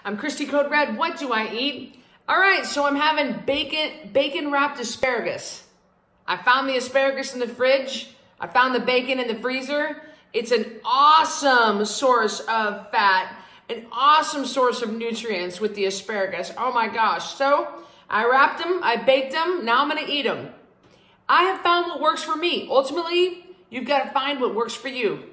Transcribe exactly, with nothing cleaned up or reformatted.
I'm Christy Code Red. What do I eat? All right, so I'm having bacon, bacon wrapped asparagus. I found the asparagus in the fridge. I found the bacon in the freezer. It's an awesome source of fat, an awesome source of nutrients with the asparagus. Oh my gosh. So I wrapped them, I baked them, now I'm gonna eat them. I have found what works for me. Ultimately, you've got to find what works for you.